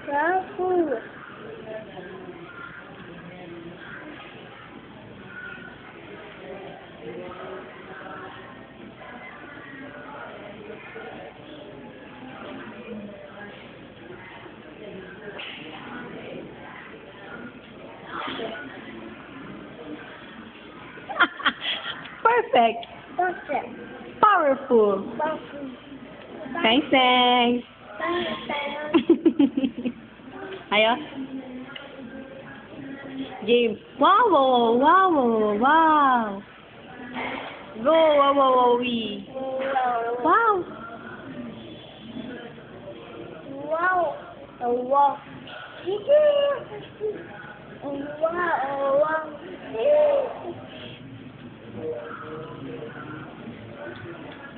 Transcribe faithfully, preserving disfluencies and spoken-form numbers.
Powerful. Perfect. Perfect. Powerful. Powerful. Thanks, thanks. Ayo. James. Wow, wow, wow, wow, wow. Go, wow, wow, wow, wee. Wow. Wow. Oh, wow. Oh, wow. Oh, wow.